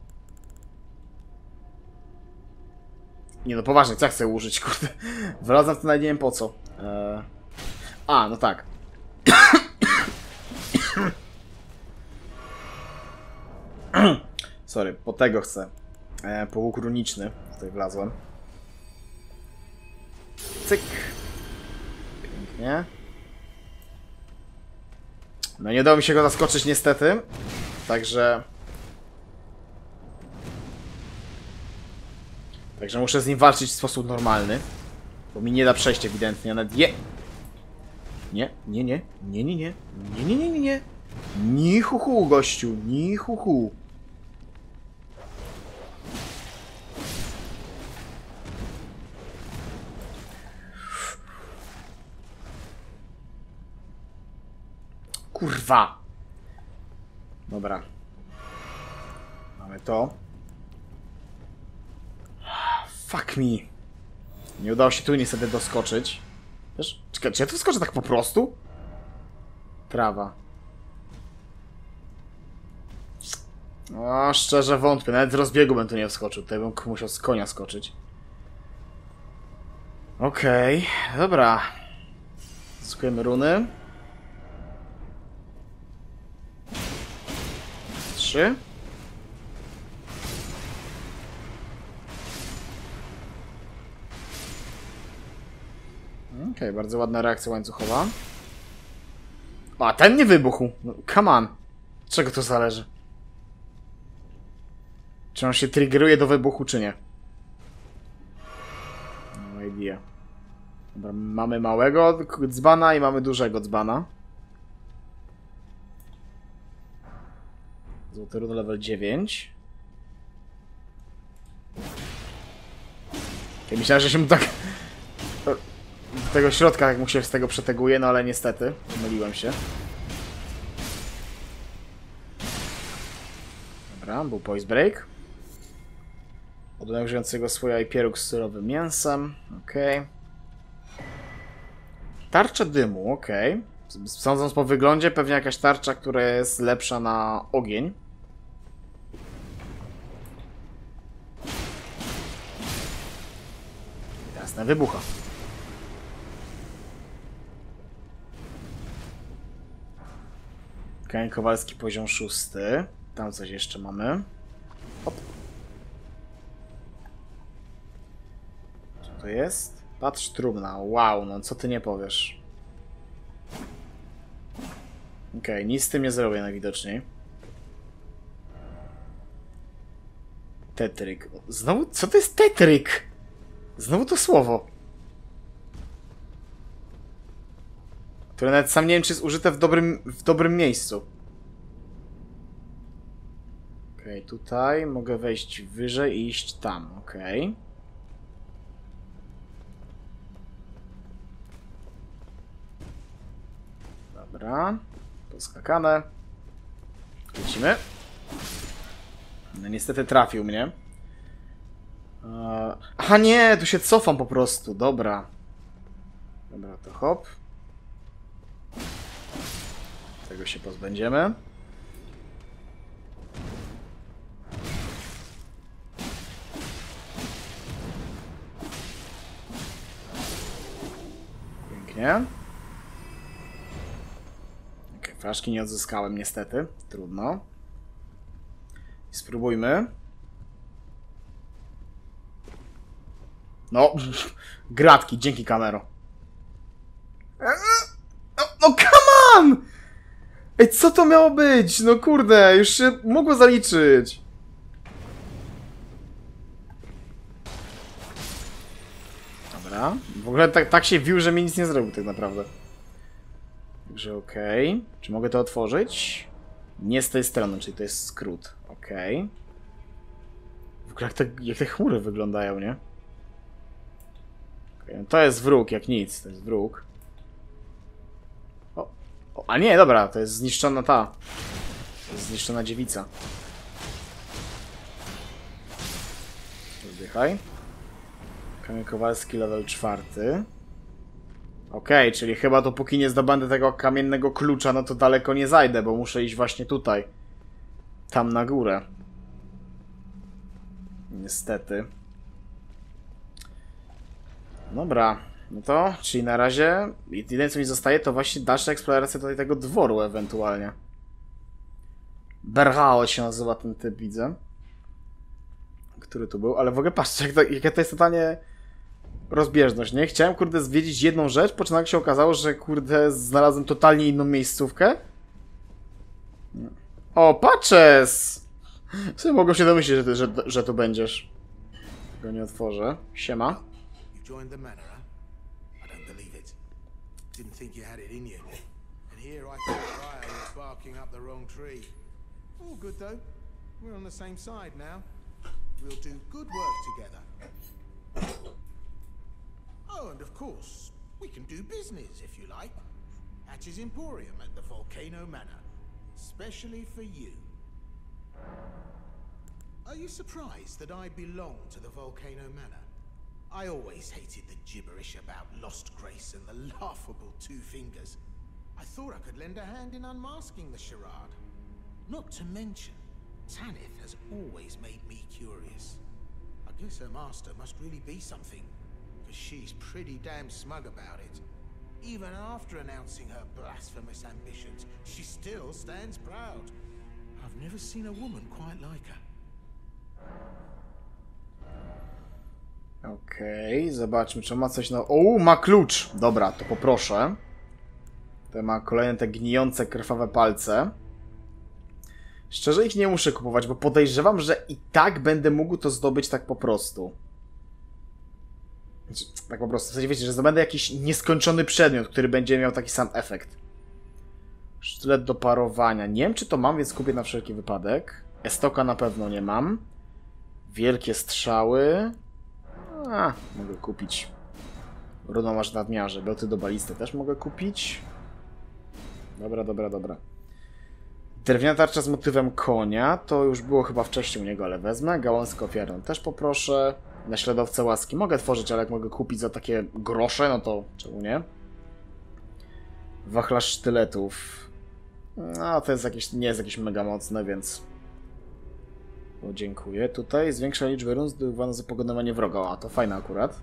Nie no, poważnie, co ja chcę użyć, kurde. Wracam to nawet nie wiem po co. Eee... A, no tak. Sorry, po tego chcę. Eee, po łuk runiczny. Tutaj wlazłem. Cyk. Pięknie. No nie udało mi się go zaskoczyć niestety. Także... Także muszę z nim walczyć w sposób normalny. Bo mi nie da przejść ewidentnie. Nawet je... Nie, nie, nie. Nie, nie, nie. Nie, nie, nie, nie, nie. Ni hu hu, gościu. Ni hu hu. Kurwa. Dobra. Mamy to. Fuck me. Nie udało się tu niestety doskoczyć. Wiesz? Czekaj, czy ja tu skoczę tak po prostu? Trawa. O, szczerze wątpię. Nawet z rozbiegu bym tu nie wskoczył. Tutaj bym musiał z konia skoczyć. Okej, okay, dobra. Zyskujemy runy. Trzy. Okej, okay, bardzo ładna reakcja łańcuchowa. A, ten nie wybuchł. No, come on. Z czego to zależy? Czy on się triggeruje do wybuchu, czy nie? No idea. Dobra, mamy małego dzbana i mamy dużego dzbana. Złoty run level dziewięć. Ja myślałem, że się mu tak... do tego środka, jak mu się z tego przeteguje, no ale niestety, pomyliłem się. Dobra, był poise break. Odbuduję żyjącego słoja i pieróg z surowym mięsem. Okej. Okay. Tarcza dymu, okej. Okay. Sądząc po wyglądzie, pewnie jakaś tarcza, która jest lepsza na ogień. Jasne, wybucha. Kamień Kowalski poziom szósty. Tam coś jeszcze mamy. Hop. Co to jest? Patrz trumna. Wow, no co ty nie powiesz. Okej, okay, nic z tym nie zrobię najwidoczniej. Tetryk. Znowu? Co to jest tetryk? Znowu to słowo. Które nawet sam nie wiem, czy jest użyte w dobrym, w dobrym miejscu. Okej, okay, tutaj mogę wejść wyżej i iść tam, okej. Okay. Dobra, poskakane. Lecimy. No niestety trafił mnie. Eee, aha nie, tu się cofam po prostu, dobra. Dobra, to hop. Tego się pozbędziemy. Pięknie. Ok, flaszki nie odzyskałem niestety. Trudno. Spróbujmy. No, gratki, dzięki kamero. No, no come on! Ej, co to miało być? No kurde, już się mogło zaliczyć. Dobra, w ogóle tak, tak się wił, że mi nic nie zrobił tak naprawdę. Także okej. Okay. Czy mogę to otworzyć? Nie z tej strony, czyli to jest skrót. Okej. Okay. W ogóle jak te, jak te chmury wyglądają, nie? Okay, no to jest wróg, jak nic. To jest wróg. O, o, a nie, dobra, to jest zniszczona ta. To jest zniszczona dziewica. Oddychaj. Kamil Kowalski, level czwarty. Okej, okay, czyli chyba dopóki nie zdobędę tego kamiennego klucza, no to daleko nie zajdę, bo muszę iść właśnie tutaj. Tam na górę. Niestety. Dobra, no to, czyli na razie jedyne co mi zostaje to właśnie dalsza eksploracja tutaj tego dworu ewentualnie. Berhao się nazywa ten typ, widzę. Który tu był, ale w ogóle patrzcie, jak to, jaka to jest totalnie rozbieżność, nie? Chciałem, kurde, zwiedzić jedną rzecz, po czym nagle się okazało, że, kurde, znalazłem totalnie inną miejscówkę. O, Patches! W sumie mogą się domyślić, że, ty, że, że tu będziesz. Go nie otworzę. Siema. Joined the manor, huh? I don't believe it. Didn't think you had it in you. And here I thought Raya was barking up the wrong tree. All good though. We're on the same side now. We'll do good work together. Oh, and of course, we can do business if you like. Hatch's Emporium at the Volcano Manor. Especially for you. Are you surprised that I belong to the Volcano Manor? I always hated the gibberish about Lost Grace and the laughable Two Fingers. I thought I could lend a hand in unmasking the charade. Not to mention, Tanith has always made me curious. I guess her master must really be something, because she's pretty damn smug about it. Even after announcing her blasphemous ambitions, she still stands proud. I've never seen a woman quite like her. Okej, okay, zobaczmy, czy ma coś na... O, ma klucz! Dobra, to poproszę. To ma kolejne te gnijące, krwawe palce. Szczerze ich nie muszę kupować, bo podejrzewam, że i tak będę mógł to zdobyć tak po prostu. Znaczy, tak po prostu. W sensie wiecie, że zdobędę jakiś nieskończony przedmiot, który będzie miał taki sam efekt. Sztylet do parowania. Nie wiem, czy to mam, więc kupię na wszelki wypadek. Estoka na pewno nie mam. Wielkie strzały. A, mogę kupić. Runo masz nadmiarze. Bełty do balisty też mogę kupić. Dobra, dobra, dobra. Drewniana tarcza z motywem konia. To już było chyba wcześniej u niego, ale wezmę. Gałązkę ofiarną też poproszę. Naśladowcę łaski mogę tworzyć, ale jak mogę kupić za takie grosze, no to czemu nie? Wachlarz sztyletów. No, to jest jakieś, nie jest jakieś mega mocne, więc... O, dziękuję. Tutaj zwiększa liczbę run zdobywaną za pokonywanie wroga. A, to fajne akurat.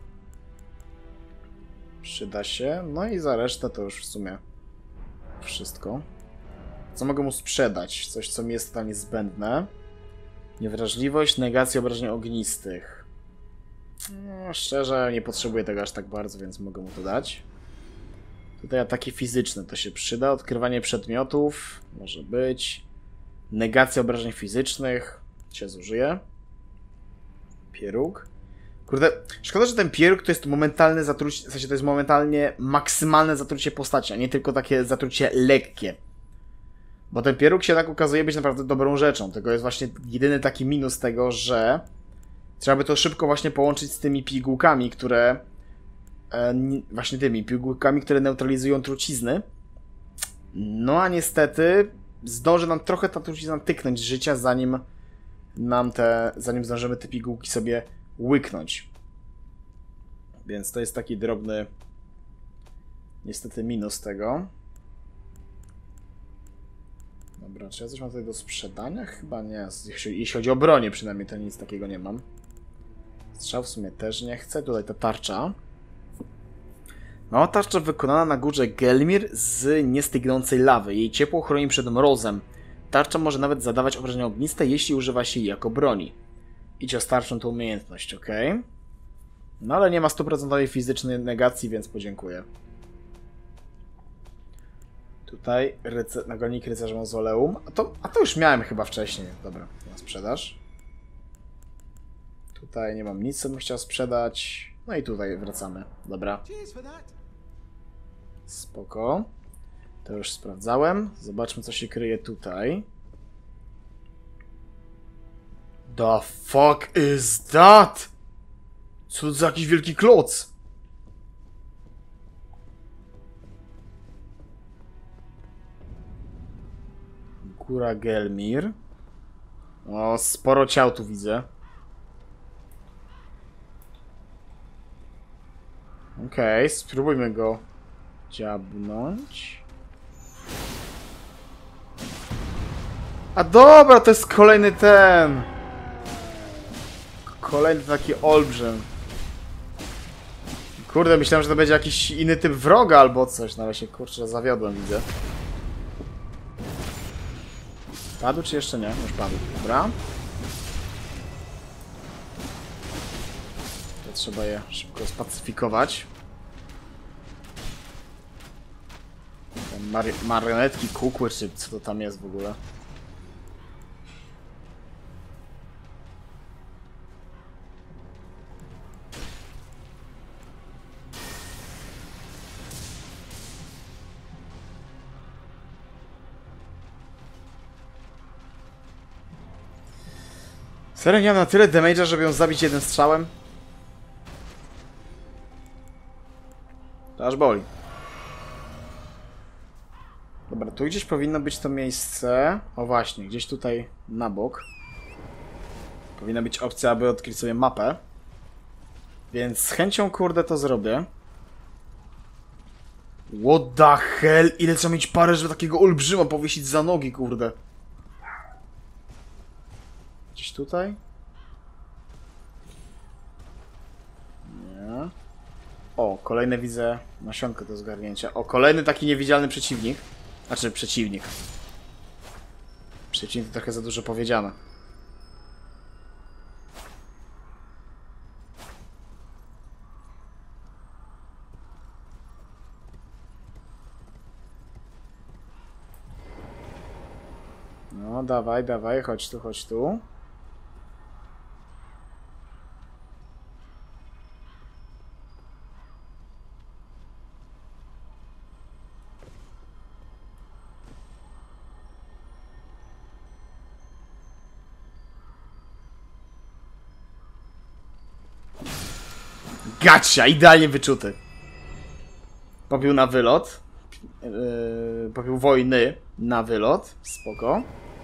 Przyda się. No i za resztę to już w sumie wszystko. Co mogę mu sprzedać? Coś, co mi jest totalnie zbędne. Niewrażliwość, negacja obrażeń ognistych. No, szczerze, nie potrzebuję tego aż tak bardzo, więc mogę mu to dać. Tutaj ataki fizyczne to się przyda. Odkrywanie przedmiotów. Może być. Negacja obrażeń fizycznych. Się zużyje. Pieróg. Kurde, szkoda, że ten pieróg to jest momentalne zatrucie, w sensie to jest momentalnie maksymalne zatrucie postaci, a nie tylko takie zatrucie lekkie. Bo ten pieróg się tak okazuje być naprawdę dobrą rzeczą. Tego jest właśnie jedyny taki minus tego, że trzeba by to szybko właśnie połączyć z tymi pigułkami, które e, właśnie tymi pigułkami, które neutralizują trucizny. No a niestety zdąży nam trochę ta trucizna tyknąć z życia, zanim nam te, zanim zdążymy te pigułki sobie łyknąć. Więc to jest taki drobny niestety minus tego. Dobra, czy ja coś mam tutaj do sprzedania? Chyba nie. Jeśli, jeśli chodzi o bronię przynajmniej, to nic takiego nie mam. Strzał w sumie też nie chcę. Tutaj ta tarcza. Mała tarcza wykonana na górze Gelmir z niestygnącej lawy. Jej ciepło chroni przed mrozem. Tarcza może nawet zadawać obrażenia ogniste, jeśli używa się jej jako broni. Idź o starszą tą umiejętność, ok? No ale nie ma stuprocentowej fizycznej negacji, więc podziękuję. Tutaj ryce... nagonik rycerza mauzoleum. A to, a to już miałem chyba wcześniej. Dobra, na sprzedaż. Tutaj nie mam nic, co bym chciał sprzedać. No i tutaj wracamy. Dobra. Spoko. To już sprawdzałem. Zobaczmy, co się kryje tutaj. The fuck is that? Co to za jakiś wielki kloc? Góra Gelmir. O, sporo ciał tu widzę. Okej, okay, spróbujmy go dziabnąć. A dobra, to jest kolejny ten. Kolejny taki olbrzym. Kurde, myślałem, że to będzie jakiś inny typ wroga albo coś, no ale się kurczę zawiodłem, widzę. Padł czy jeszcze nie? Już padł, dobra. To trzeba je szybko spacyfikować. Mar marionetki, kukły, czy co to tam jest w ogóle? Serio nie mam na tyle damage'a, żeby ją zabić jednym strzałem? To aż boli. Dobra, tu gdzieś powinno być to miejsce. O właśnie, gdzieś tutaj na bok. Powinna być opcja, aby odkryć sobie mapę. Więc z chęcią, kurde, to zrobię. What the hell? Ile trzeba mieć parę, żeby takiego olbrzyma powiesić za nogi, kurde. Gdzieś tutaj? Nie. O, kolejne widzę nasionko do zgarnięcia. O, kolejny taki niewidzialny przeciwnik. Znaczy, przeciwnik. Przeciwnik to trochę za dużo powiedziane. No, dawaj, dawaj, chodź tu, chodź tu. Gacia, idealnie wyczuty. Pobił na wylot. Yy, pobił wojny na wylot. Spoko.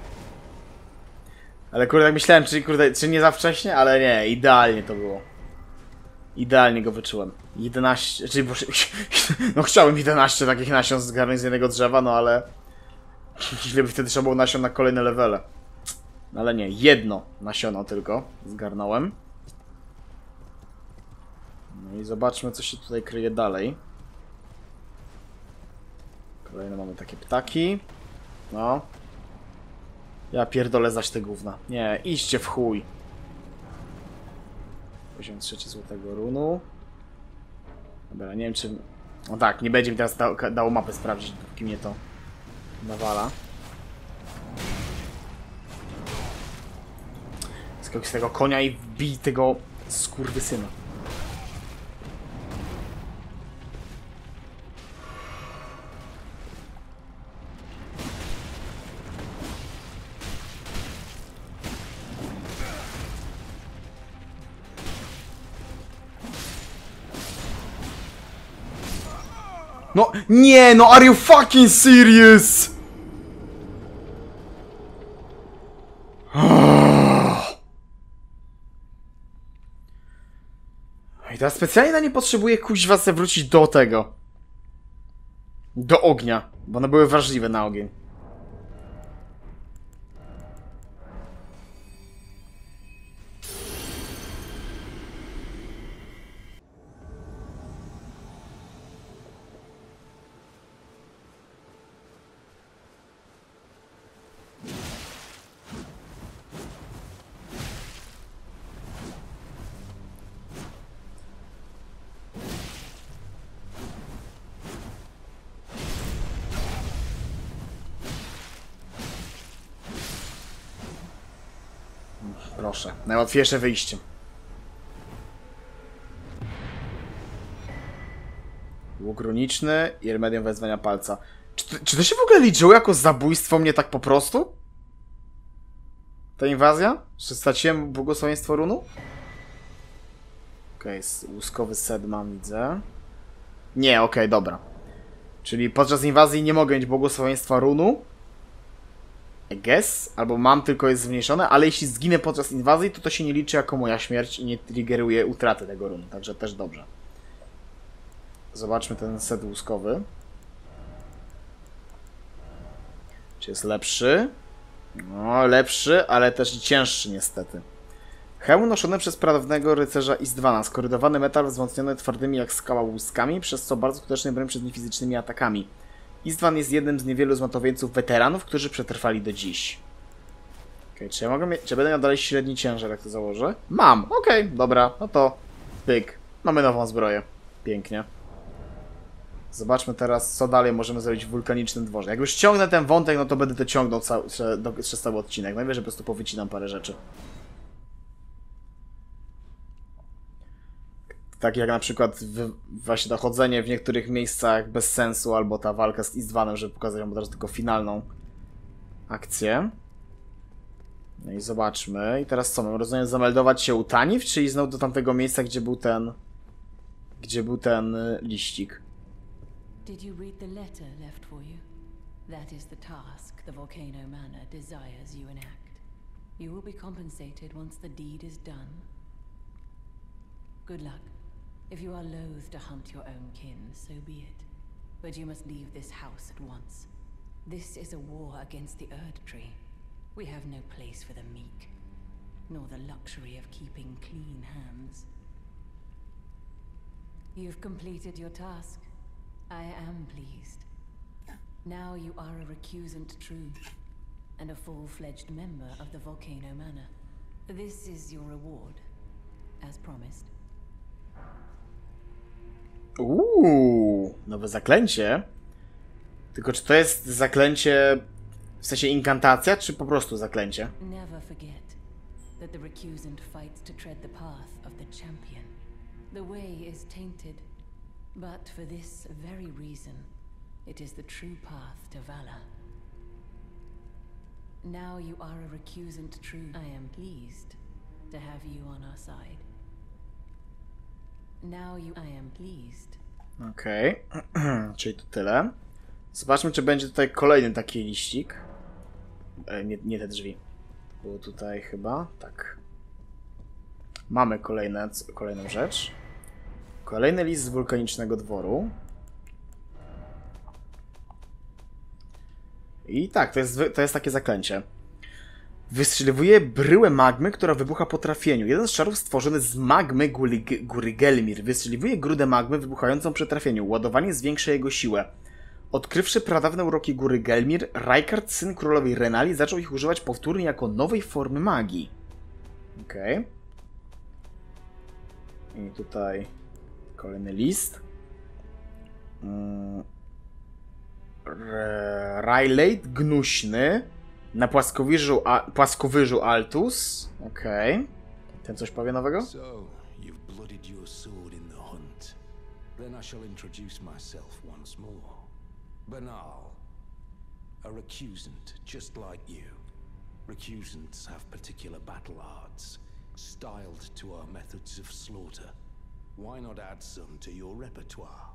Ale kurde, tak myślałem, czy, kurde, czy nie za wcześnie, ale nie, idealnie to było. Idealnie go wyczułem. jedenaście, czyli boże, no chciałem jedenaście takich nasion zgarnąć z jednego drzewa, no ale źle by wtedy trzeba było nasion na kolejne levele. No ale nie, jedno nasiono tylko zgarnąłem. No i zobaczmy, co się tutaj kryje dalej. Kolejne mamy takie ptaki. No. Ja pierdolę zaś te gówna. Nie, iście w chuj. Poziom trzeci złotego runu. Dobra, nie wiem czy... No tak, nie będzie mi teraz dało, dało mapę sprawdzić, dopóki mnie to nawala. Skok z tego konia i wbij tego skurwysyna. No, nie, no, are you fucking serious? I teraz specjalnie na nie potrzebuję kuźwa se wrócić do tego. Do ognia, bo one były wrażliwe na ogień. Proszę. Najłatwiejsze wyjście. Łuk runiczny i remedium wezwania palca. Czy to, czy to się w ogóle liczyło jako zabójstwo mnie tak po prostu? Ta inwazja? Czy straciłem błogosławieństwo runu? Okej, okay, łuskowy set mam, widzę. Nie, okej, okay, dobra. Czyli podczas inwazji nie mogę mieć błogosławieństwa runu. I guess. Albo mam, tylko jest zmniejszone, ale jeśli zginę podczas inwazji, to to się nie liczy jako moja śmierć i nie triggeruje utraty tego runu. Także też dobrze. Zobaczmy ten set łuskowy. Czy jest lepszy? No, lepszy, ale też i cięższy niestety. Hełm noszony przez prawnego rycerza Istwana. Skorydowany metal wzmocniony twardymi jak skała łuskami, przez co bardzo skuteczny broń przed niefizycznymi atakami. Istvan jest jednym z niewielu zmatowieńców weteranów, którzy przetrwali do dziś. Okej, okay, czy ja mogę mieć, czy będę miał dalej średni ciężar, jak to założę? Mam! Okej, okay, dobra, no to pyk. Mamy nową zbroję. Pięknie. Zobaczmy teraz, co dalej możemy zrobić w wulkanicznym dworze. Jak już ciągnę ten wątek, no to będę to ciągnął cały, przez cały odcinek. Najwyżej po prostu powycinam parę rzeczy. Tak jak na przykład w, właśnie to chodzenie w niektórych miejscach bez sensu, albo ta walka z Istvanem, żeby pokazać wam od razu tylko finalną akcję. No i zobaczmy. I teraz co? Mam rozumiem zameldować się u Tanith, czyli znowu do tamtego miejsca, gdzie był ten... Gdzie był ten liścik. Did you read the letter left for you? That is the task the Volcano Manor desires you enact. You will be compensated once the deed is done. Good luck. If you are loath to hunt your own kin, so be it. But you must leave this house at once. This is a war against the Erd Tree. We have no place for the meek, nor the luxury of keeping clean hands. You've completed your task. I am pleased. Now you are a recusant true, and a full-fledged member of the Volcano Manor. This is your reward, as promised. Uuu, nowe zaklęcie. Tylko czy to jest zaklęcie w sensie inkantacja, czy po prostu zaklęcie? Never forget that the recusant fights to tread the path of the champion. The way is tainted, but for this very reason, it is the true path to valor. Now you are a recusant true. I am pleased to have you on our side. Now you I am pleased. Okej, okay. Czyli to tyle. Zobaczmy, czy będzie tutaj kolejny taki liścik. E, nie, nie te drzwi. Było tutaj chyba, tak. Mamy kolejne, kolejną rzecz. Kolejny list z wulkanicznego dworu. I tak, to jest, to jest takie zaklęcie. Wystrzeliwuje bryłę magmy, która wybucha po trafieniu. Jeden z czarów stworzony z magmy góry, góry Gelmir wystrzeliwuje grudę magmy wybuchającą przy trafieniu. Ładowanie zwiększa jego siłę. Odkrywszy pradawne uroki góry Gelmir, Rykard, syn królowej Renali, zaczął ich używać powtórnie jako nowej formy magii. Okej. Okay. I tutaj kolejny list. Hmm. Rylate Gnuśny. Na płaskowyżu, a, płaskowyżu Altus. Okej. Okay. Ten coś powie nowego? So, you've blooded your sword in the hunt. Then I shall introduce myself once more. Banal. A recusant, just like you. Recusants have particular battle arts, styled to our methods of slaughter. Why not add some to your repertoire?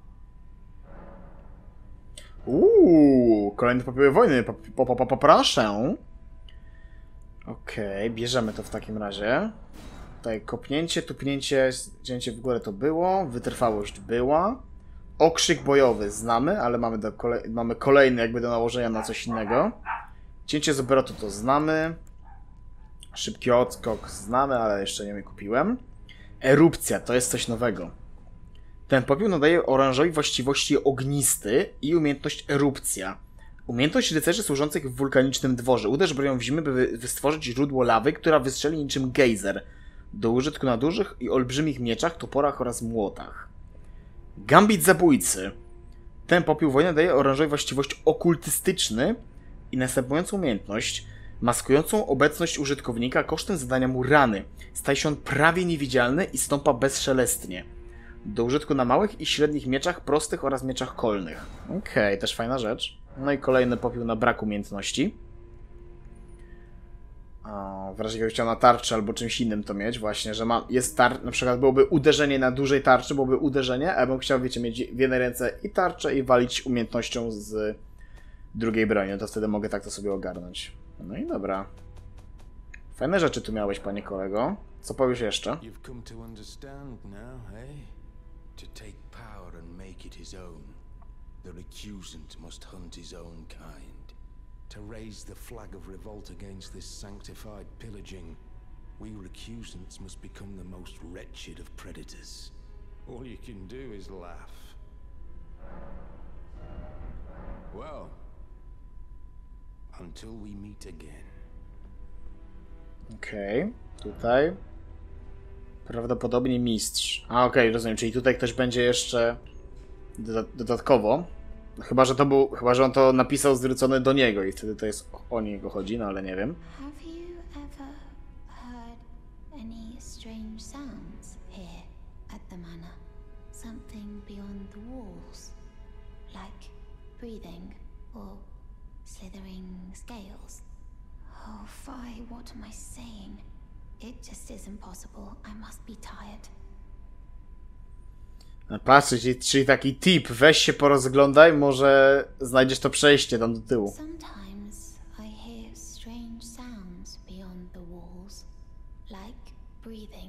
Uuu, kolejne popioły wojny, poproszę. Okej, okay, bierzemy to w takim razie. Tutaj kopnięcie, tupnięcie, cięcie w górę to było, wytrwałość była. Okrzyk bojowy znamy, ale mamy, do kolej mamy kolejny jakby do nałożenia na coś innego. Cięcie z obrotu to znamy. Szybki odskok znamy, ale jeszcze nie kupiłem. Erupcja to jest coś nowego. Ten popiół nadaje orężowi właściwości ognisty i umiejętność erupcja. Umiejętność rycerzy służących w wulkanicznym dworze. Uderz bronią w zimę, by wystworzyć źródło lawy, która wystrzeli niczym gejzer. Do użytku na dużych i olbrzymich mieczach, toporach oraz młotach. Gambit zabójcy. Ten popiół wojny daje orężowi właściwość okultystyczny i następującą umiejętność. maskującą obecność użytkownika kosztem zadania mu rany. Staje się on prawie niewidzialny i stąpa bezszelestnie. Do użytku na małych i średnich mieczach prostych oraz mieczach kolnych. Okej, okay, też fajna rzecz. No i kolejny popiół na brak umiejętności. O, w razie jakbym chciał na tarczy albo czymś innym to mieć, właśnie, że ma, jest tar... na przykład byłoby uderzenie na dużej tarczy, byłoby uderzenie, a ja bym chciał, wiecie, mieć w jednej ręce i tarczę i walić umiejętnością z drugiej broni, no to wtedy mogę tak to sobie ogarnąć. No i dobra. Fajne rzeczy tu miałeś, panie kolego. Co powiesz jeszcze? You've come to understand now, eh? To take power and make it his own. The recusant must hunt his own kind. To raise the flag of revolt against this sanctified pillaging, we recusants must become the most wretched of predators. All you can do is laugh. Well, until we meet again. Okej, okay, tutaj prawdopodobnie mistrz. A okej, okay, rozumiem, czyli tutaj ktoś będzie jeszcze dodatkowo. Chyba, że to był, chyba, że on to napisał zwrócony do niego i wtedy to jest o niego chodzi, no ale nie wiem. Have you ever heard any strange sounds here at the manor? Something beyond the walls, like breathing or slithering scales. Oh, Fi, what am I saying? It just isn't possible. I must be tired. Patrzcie, czyli, czyli taki tip, weź się porozglądaj, może znajdziesz to przejście tam do tyłu. Sometimes I hear strange sounds beyond the walls, like breathing.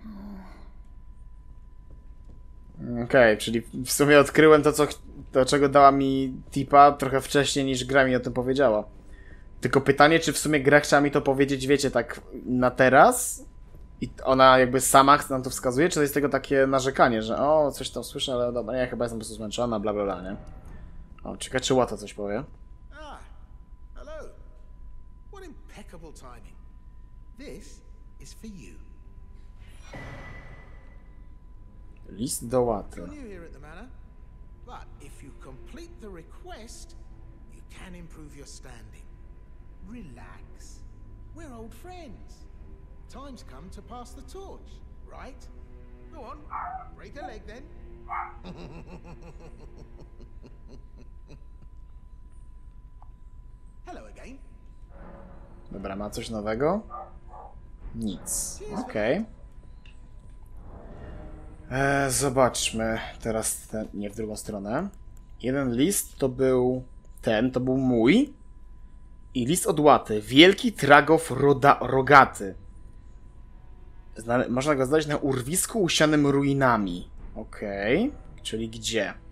Okej, okay, czyli w sumie odkryłem to, co, to, czego dała mi tipa trochę wcześniej niż gra mi o tym powiedziała. Tylko pytanie, czy w sumie gra chciała mi to powiedzieć, wiecie, tak na teraz? I ona jakby sama nam to wskazuje, czy to jest tego takie narzekanie, że o, coś tam słyszę, ale dobra, nie, chyba jestem po prostu zmęczona, bla bla bla, nie? O, ciekawe, czy Łata coś powie. Ah, hello. What impeccable timing. This is for you. List do Łaty. You're new here at the manor, but if you complete the request, you can improve your standing. Relax. We're old friends. Time's come to pass the torch, right? Go on, break a leg then. Hello again. Dobra, ma coś nowego? Nic. Okej. Okay. Eee, zobaczmy teraz ten, nie w drugą stronę. Jeden list to był ten, to był mój. I list od Łaty. Wielki tragow roda, rogaty. Znale można go znaleźć na urwisku usianym ruinami. Okej. Okay. Czyli gdzie?